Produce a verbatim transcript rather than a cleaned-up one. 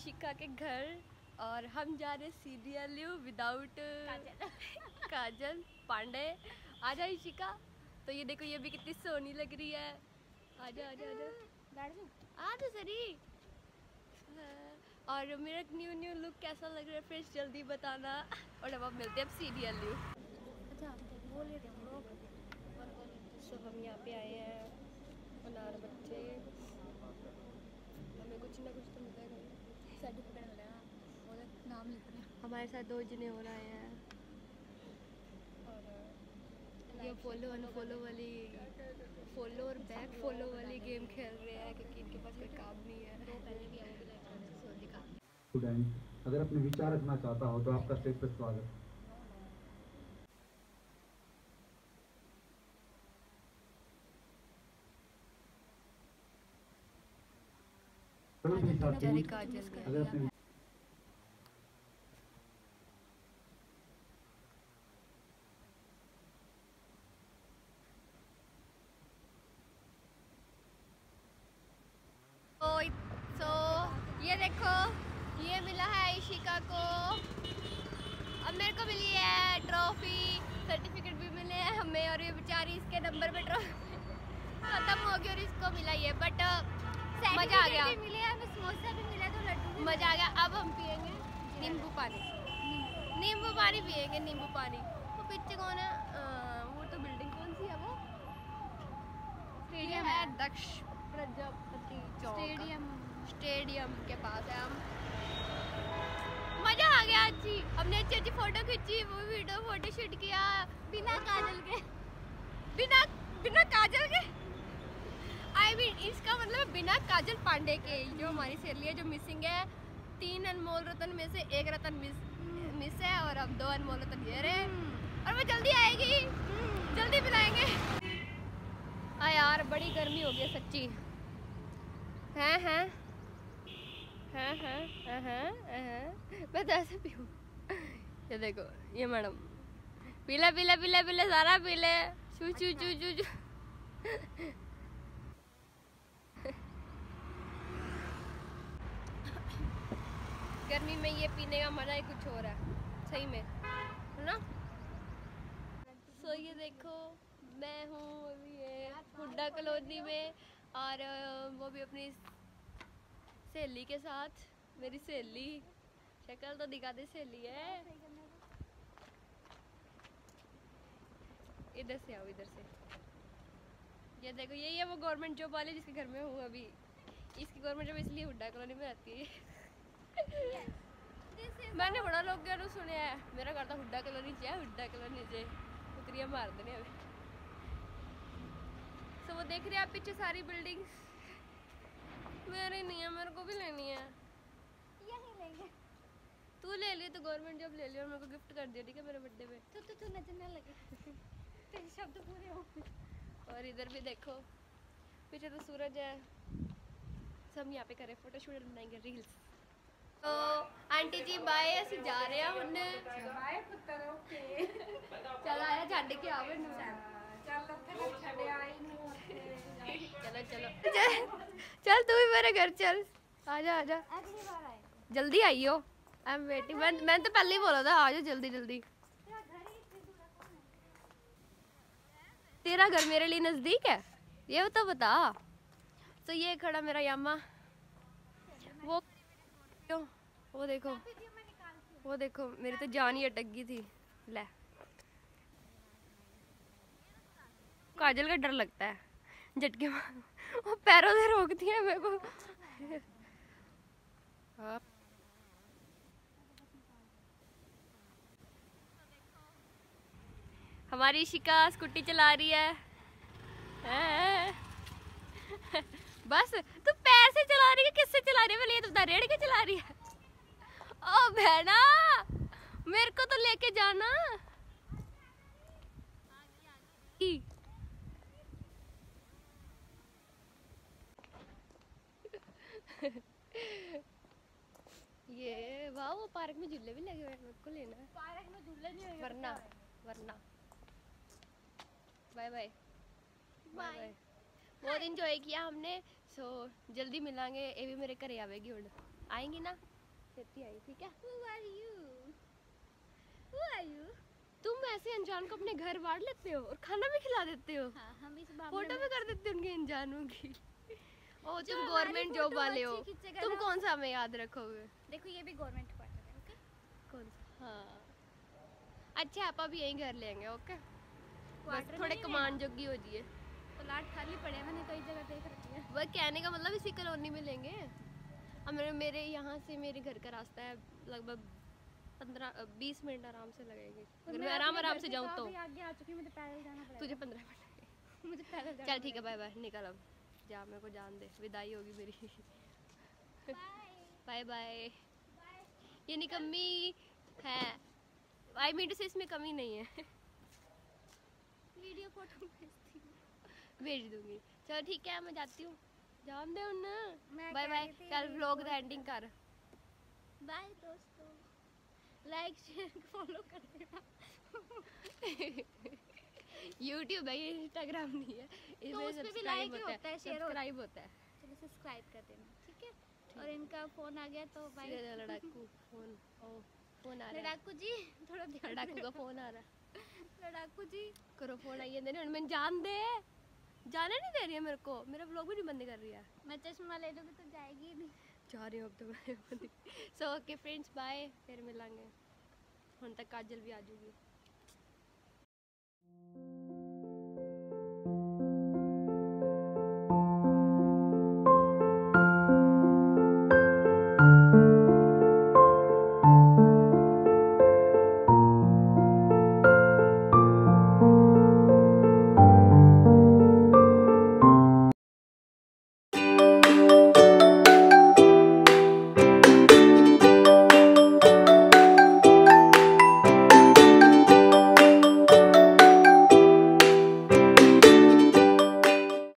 इशिका के घर और हम जा रहे C D L U without Kajal Kajal Pandey. आजा इशिका। तो ये देखो ये भी कितनी सोनी लग रही है। आजा आजा आजा बैठ जाओ। आ तो सरी। और मेरा न्यू न्यू लुक कैसा लग रहा है फ्रेंड्स जल्दी बताना। और अब आप मिलते हैं अब सी डी एल यू। अच्छा बोल रहे थे हम लोग। सो हम यहाँ पे आए हैं अनार बच्चे। हमें कुछ ना कुछ तो मिलेगा। सर्टिफिकेट मिलेगा और नाम लिख रहे हैं। हमारे साथ दो जने और आए हैं और ये फॉलो अनफॉलो वाली फॉलो और बैक फॉलो वाली गेम खेल रहे हैं क्योंकि इनके पास कोई काम नहीं है। दो पहले भी है वो भी दिखा। स्टूडेंट अगर अपने विचार रखना चाहता हो तो आपका स्टेज पर स्वागत। काजल अगर अपने सो ये देखो ये मिला है इशिका को। अब मेरे को मिली है ट्रॉफी सर्टिफिकेट भी मिले हैं हमें और ये बेचारी इसके नंबर पे ट्रॉफी खत्म हो गई और इसको मिला ये बट मजा आ गया। मिले हमें समोसा भी मिला तो लड्डू मजा आ गया। अब हम पियेंगे नींबू पानी नींबू पानी पियेंगे नींबू पानी। वो पीछे कौन है आ, वो तो बिल्डिंग कौन सी है वो स्टेडियम है दक्ष प्रजापति चौक स्टेडियम स्टेडियम के पास है। हम मजा आ गया अच्छी। हमने अच्छी अच्छी फोटो खींची वो वीडियो फोटो शूट किया बिना काजल के बिना बिना काजल के आई मीन इसका मतलब बिना काजल पांडे के जो हमारी सहेली है जो मिसिंग है। तीन अनमोल रतन में से एक रतन मिस मिस है और अब दो अनमोल रतन ये रहे और वो जल्दी आएगी जल्दी मिलाएंगे। हाँ यार बड़ी गर्मी हो गई सच्ची। हैं हैं हैं हैं हैं हैं मैं तो ऐसे पीऊँ। ये देखो ये मैडम पीले पीले पीले पीले सारा पीले चू चू चू चू चू। गर्मी में ये पीने का मजा ही कुछ और है सही में है ना। सो ये देखो मैं हूँ अभी ये हुड्डा कॉलोनी में और वो भी अपनी सहेली के साथ। मेरी सहेली शक्ल तो दिखा दे सहेली है। इधर से आओ इधर से। ये देखो यही है वो गवर्नमेंट जॉब वाले जिसके घर में हूँ अभी। इसकी गवर्नमेंट जॉब इसलिए हुड्डा कॉलोनी में रहती है। मैंने बड़ा लोग क्या सुने है मेरा घर तो हुड्डा कॉलोनी से हुड्डा कॉलोनी से उतरिया मार देने अभी। सो वो देख रहे हैं आप पीछे सारी बिल्डिंग्स मेरी नहीं है मेरे को भी लेनी है। यही लेंगे तू ले ली तो गवर्नमेंट जॉब ले लिया और मेरे को गिफ्ट कर दिया ठीक है मेरे बर्थडे पे। तो तू तू नजर न लगे तेरे शब्द पूरे हो। और इधर भी देखो पीछे तो सूरज है। सब यहाँ पे करें फोटो शूट बनाएंगे रील्स। तो आंटी जी बाय असि जा रहे हैं हुन बाय पुत्र ओके चल आया छड्ड के आवे नु चल उत्थे छड्ड आई नु चलो चलो चल चल तू भी मेरे घर चल आजा आजा अगली बार आए जल्दी आइयो आई एम वेटिंग। मैं मैंने तो पहले ही बोला था आजा जल्दी जल्दी। तेरा घर ही इतनी दूर कौन है? तेरा घर मेरे लिए नजदीक है ये तो बता। तो ये खड़ा मेरा यामा वो क्यों वो देखो वो देखो मेरी तो जान ही अटक गई थी। ले काजल का डर लगता है झटके वो पैरों से रोकती है मेरे को। हाँ। हमारी शिका स्कूटी चला रही है, है? बस तू पैर से चला रही है किससे चला रही है? पहले ये तो बता रेड़ के चला रही है। ओ बहना मेरे को तो लेके जाना। ये वाह वो पार्क में झूले भी लगे हुए हैं मेरे को लेना है। पार्क में झूले नहीं होंगे वरना वरना बाय बाय बाय। बहुत इंजॉय किया हमने। सो जल्दी मिलांगे। ये भी मेरे घरे आवेगी हुण आएंगी ना छेती आई, ठीक है? Who are you? Who are you? तुम ऐसे अनजान को अपने घर बांट लेते हो और खाना भी खिला देते हो, हाँ, हम इस मामले फोटो भी में कर देते हो उनके अनजानों की। ओ जो तुम हमारी गवर्नमेंट जॉब फोटो वाले हो, अच्छी खींचेगा तुम ना- कौन सा हमें याद रखोगे? देखो ये भी गवर्नमेंट क्वार्टर है, ओके? कौन सा? हाँ अच्छा आप अभी यहीं घर लेंगे, ओके? बस क्वार्टर थोड़े नहीं कमांड जोगी हो जिए। प्लाट खाली पड़े, मैंने कई जगह देख रखी है। वह कहने का मतलब इसी कॉलोनी में लेंगे। अब मेरे मेरे यहाँ से मेरे घर का रास्ता है लगभग पंद्रह बीस मिनट आराम से लगेंगे, अगर मैं आराम आराम से जाऊँ तो। आगे आ चुकी, मुझे पैदल जाना पड़ेगा। तुझे पंद्रह मिनट मुझे पैदल जाना चल ठीक है, बाय बाय, निकल अब जा, मेरे को जान दे, विदाई होगी मेरी। Bye bye. ये निकम्मी है, आई मीन टू से इसमें कमी नहीं है। वीडियो फोटो भेजती हूँ। भेज दूंगी, चलो ठीक है मैं जाती हूँ, जान दे उन्ना। मैं बाय कह बाय, रही थी चल ये व्लॉग बहुत- एंडिंग कर। बाय दोस्तों, लाइक शेयर फॉलो कर देना। यूट्यूब है ये, इंस्टाग्राम नहीं है, तो इसमें उस पे भी सब्सक्राइब like होता होता है, है, share होता है। सब्सक्राइब होता है। चलो सब्सक्राइब कर देना, ठीक है? और इनका फोन आ गया तो बाय। सीधे लड़ाकू फोन, ओ फोन आ रहा है, लड़ाकू जी थोड़ा ध्यान लड़ाकू का देना। फोन आ रहा है। लड़ाकू जी करो फोन, आइए देने मैंने जान दे, जाने नहीं दे रही है मेरे को, मेरा व्लॉग भी नहीं बंद कर रही है। मैं चश्मा ले लूँगी तो जाएगी ही नहीं। जा रही हूँ अब तो मैं। सो ओके फ्रेंड्स बाय, फिर मिलेंगे। ਹੁਣ तक काजल भी आ जाऊगी।